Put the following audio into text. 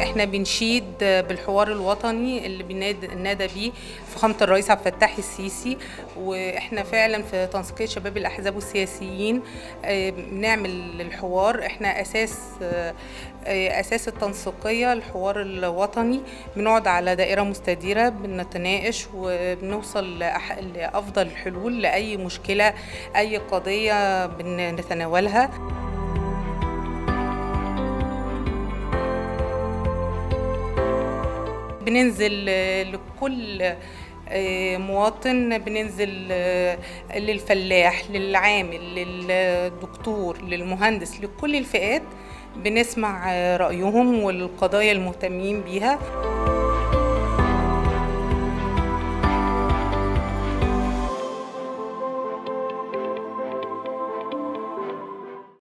احنا بنشيد بالحوار الوطني اللي بنادى بيه فخامة الرئيس عبد الفتاح السيسي، واحنا فعلا في تنسيقية شباب الأحزاب والسياسيين بنعمل الحوار. احنا أساس التنسيقية الحوار الوطني، بنقعد على دائرة مستديرة بنتناقش وبنوصل لأفضل الحلول لأي مشكلة، أي قضية بنتناولها. بننزل لكل مواطن، بننزل للفلاح، للعامل، للدكتور، للمهندس، لكل الفئات، بنسمع رأيهم والقضايا المهتمين بيها.